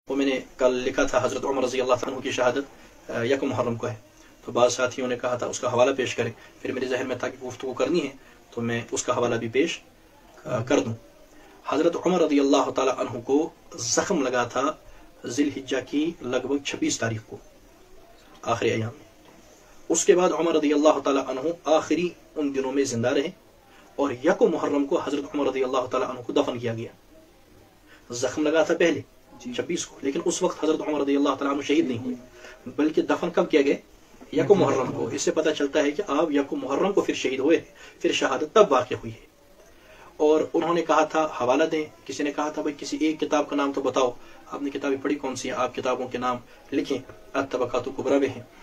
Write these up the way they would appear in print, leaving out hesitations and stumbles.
वो मैंने कल लिखा था हज़रत उमर रज़ी अल्लाह अन्हु की शहादत यकम मुहर्रम को है, तो बाद साथियों ने कहा था उसका हवाला पेश करें। फिर मेरे जहन में था कि गुफ्तगू करनी है तो मैं उसका हवाला भी पेश कर दूं। हज़रत उमर रज़ी अल्लाह ताला अन्हु को ज़ख्म लगा था ज़िलहिज्जा की लगभग 26 तारीख को आखिरी अयाम में। उसके बाद उमर रज़ी अल्लाह ताला अन्हु आखिरी उन दिनों में जिंदा रहे और यकम मुहर्रम को हज़रत उमर रज़ी अल्लाह ताला अन्हु को दफन किया गया। जख्म लगा था पहले 26 को, लेकिन उस वक्त हज़रत उमर रज़ी अल्लाह ताला अन्हु शहीद नहीं हुए, बल्कि दफन कब किया गया? यकम मुहर्रम को। इससे पता चलता है कि आप यकम मुहर्रम को फिर शहीद हुए, फिर शहादत तब वाक़ हुई है। और उन्होंने कहा था हवाला दें, किसी ने कहा था भाई किसी एक किताब का नाम तो बताओ, आपने किताबें पढ़ी कौन सी है, आप किताबों के नाम लिखें। अत-तबक़ात कुबरा में है,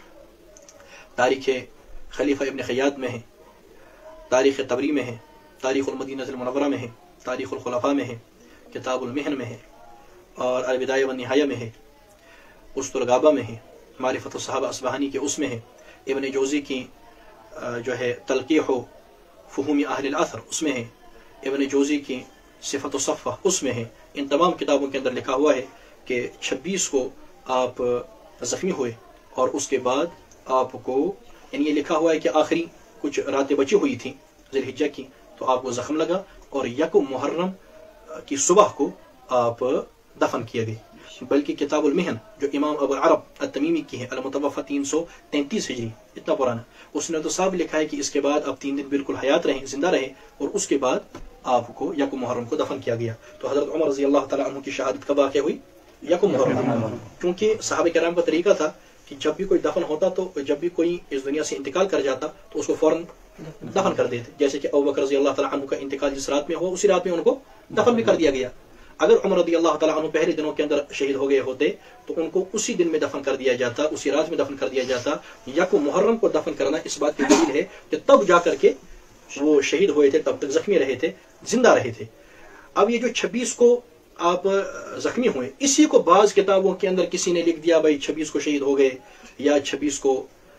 तारीख़ खलीफा इब्न खयात में है, तारीख़ तबरी में है, तारीख़ुल मदीनतुल मुनव्वरा में है, तारीख़ुल खुलफ़ा में है, किताबुल मिहन में है, और अल-बिदाया व निहाया में है, उस्तुल गाबा में है, मारिफतुस सहाबा असबहानी के उसमें है, इब्न जोज़ी की जो है तलक़ीह फ़ुहूम अहलिल असर उसमें है, इब्न जोज़ी की सिफ़तुस सफ़्फ़ा उसमें है। इन तमाम किताबों के अंदर लिखा हुआ है कि 26 को आप ज़ख्मी हुए और उसके बाद आपको, यानी ये लिखा हुआ है कि आखिरी कुछ रातें बची हुई थी ज़िलहिज्जा की, तो आपको ज़ख्म लगा और यकम मुहर्रम की सुबह को आप दफन किए गए। बल्कि किताबुल मिहन जो इमाम अबुल अरब अत-तमीमी की है, अल-मुतवफ़्फ़ा 333 हिजरी, इतना पुराना, उसने तो साफ लिखा है कि इसके बाद अब 3 दिन बिल्कुल हयात रहे, जिंदा रहे, और उसके बाद आपको यकम मुहर्रम को दफन किया गया। तो हज़रत उमर रज़ी अल्लाह ताला अन्हु की शहादत कब वाक़ हुई? यकम मुहर्रम। क्योंकि सहाबा किराम का तरीका था कि जब भी कोई दफन होता, तो जब भी कोई इस दुनिया से इंतकाल कर जाता तो उसको फौरन दफन कर देते। जैसे कि अबू बकर रज़ी अल्लाह ताला अन्हु का इंतकाल जिस रात में हुआ, उसी रात में उनको दफन भी कर दिया गया। अगर उमर रज़ी अल्लाह ताला अन्हु पहले दिनों के अंदर शहीद हो गए होते तो उनको उसी दिन में दफन कर दिया जाता, उसी रात में दफन कर दिया जाता। यकम मुहर्रम को दफन करना इस बात की दलील है कि तब जाकर के वो शहीद हुए थे, तब तक जख्मी रहे थे, जिंदा रहे थे। अब ये जो 26 को आप जख्मी हुए, इसी को बाज किताबों के अंदर किसी ने लिख दिया भाई 26 को शहीद हो गए या 26 को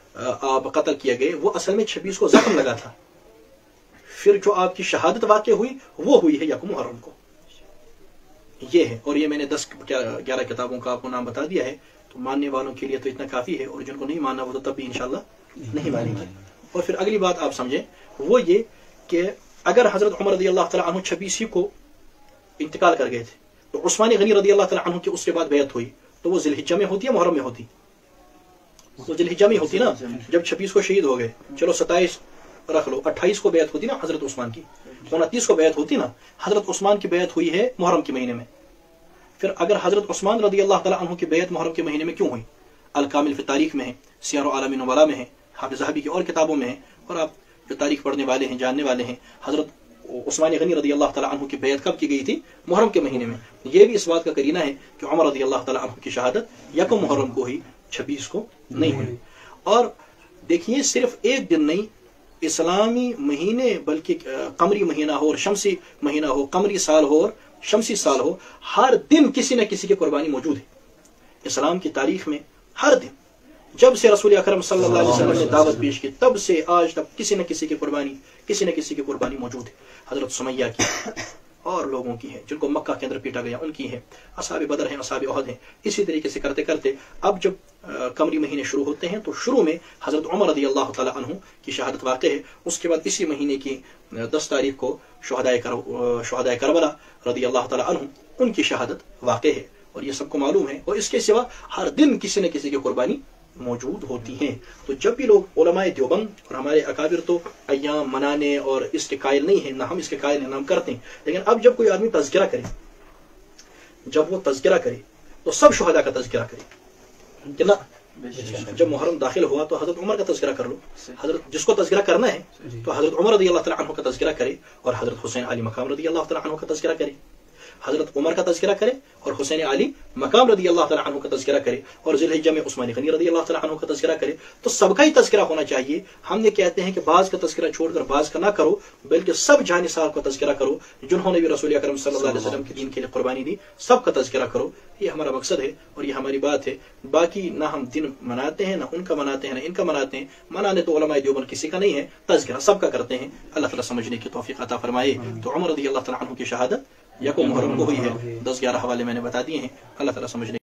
आप कत्ल किए गए, वो असल में 26 को जख्म लगा था। फिर जो आपकी शहादत वाक़ हुई वो हुई है यकम मुहर्रम को, ये है। और ये मैंने 10-11 किताबों का आपको नाम बता दिया है, तो मानने वालों के लिए तो इतना काफी है, और जिनको नहीं मानना वो तो तब भी इंशाल्लाह नहीं मानेंगे। और फिर अगली बात आप समझें, वो ये कि अगर हजरत उमर रज़ी अल्लाह ताला अन्हु 26 को इंतकाल कर गए थे, तो उस्मान गनी रज़ी अल्लाह ताला अन्हु की उसके बाद बैत हुई, तो वो ज़िलहिज्जा में होती है मुहर्रम में होती? तो ज़िलहिज्जा में होती ना। जब 26 को शहीद हो गए, चलो 27 रख लो, 28 को बैत होती ना हजरत उस्मान की, 29 को बैत होती ना। हजरत उस्मान की बैत हुई है मुहर्रम के महीने में। फिर अगर हजरत उस्मान रज़ी अल्लाह ताला अन्हु की बैत मुहर्रम के महीने में क्यों हुई? अल-कामिल फी तारीख में है, सियर आलम नुबला में है, हाफिज़ ज़हबी की और किताबों में है, और आप जो तारीख पढ़ने वाले हैं, जानने वाले हैं, हजरत उस्मान गनी रज़ी अल्लाह ताला अन्हु की बैत कब की गई थी? मुहर्रम के महीने में। ये भी इस बात का करीना है कि उमर रज़ी अल्लाह ताला अन्हु की शहादत यकम मुहर्रम को हुई, 26 को नहीं हुई। और देखिए, सिर्फ एक दिन नहीं, इस्लामी महीने, बल्कि कमरी महीना हो और शमसी महीना हो, कमरी साल हो और शमसी साल हो, हर दिन किसी न किसी की कुर्बानी मौजूद है इस्लाम की तारीख में। हर दिन, जब से रसूल अकरम सल्लल्लाहु अलैहि वसल्लम ने दावत पेश की, तब से आज तक किसी न किसी की कुर्बानी मौजूद है। हजरत सुमैया की और लोगों की है, जिनको मक्का के अंदर पीटा गया, उनकी है। असहाब बदर हैं, असहाब उहद हैं। इसी तरीके से करते करते अब जब कमरी महीने शुरू होते हैं, तो शुरू में हजरत उमर रज़ी अल्लाह ताला अन्हु की शहादत वाक़ है। उसके बाद इसी महीने की 10 तारीख को शुहदाए करबला रज़ी अल्लाह ताला अन्हु उनकी शहादत वाक़ है, और ये सबको मालूम है। और इसके सिवा हर दिन किसी न किसी की कुर्बानी मौजूद होती हैं। तो जब भी लोग उलमाए देवबंद और हमारे अकाबिर तो अय्याम मनाने और इसके कायल नहीं है, ना हम इसके कायल हैं, नाम करते हैं, लेकिन अब जब कोई आदमी तज़किरा करे, जब वो तज़किरा करे तो सब शुहदा का तज़किरा करे कि ना। जब मुहर्रम दाखिल हुआ तो हजरत उमर का तज़किरा कर लो, हजरत जिसको तज़किरा करना है तो हजरत उमर रज़ी अल्लाह ताला अन्हु का तज़किरा करे, और हजरत हुसैन अली मकाम रज़ी अल्लाह ताला अन्हु का तज़किरा करे। हजरत उमर का तज़किरा करे और हुसैन अली मकाम रज़ी अल्लाह ताला अन्हु का तज़किरा करे, और ज़िलहिज्जा में उस्मान गनी रज़ी अल्लाह ताला अन्हु का तज़किरा करे। तो सबका ही तज़किरा होना चाहिए। हमने कहते हैं कि बाज का तज़किरा छोड़कर बाज का ना करो, बल्कि सब जानिसार का तज़किरा करो, जिन्होंने भी रसूल अकरम सल्लल्लाहु अलैहि वसल्लम के दीन के लिए कुर्बानी दी, सबका तज़किरा करो। ये हमारा मकसद है और ये हमारी बात है। बाकी ना हम दिन मनाते हैं, ना उनका मनाते हैं, ना इनका मनाते हैं। मनाने तो उलमाए देवबंद किसी का नहीं है, तज़किरा सबका करते हैं। अल्लाह ताला समझने की तौफीक अता फरमाए। तो उमर रज़ी अल्लाह ताला अन्हु की शहादत यकम मुहर्रम को हुई है। 10-11 हवाले मैंने बता दिए हैं। अल्लाह ताला समझने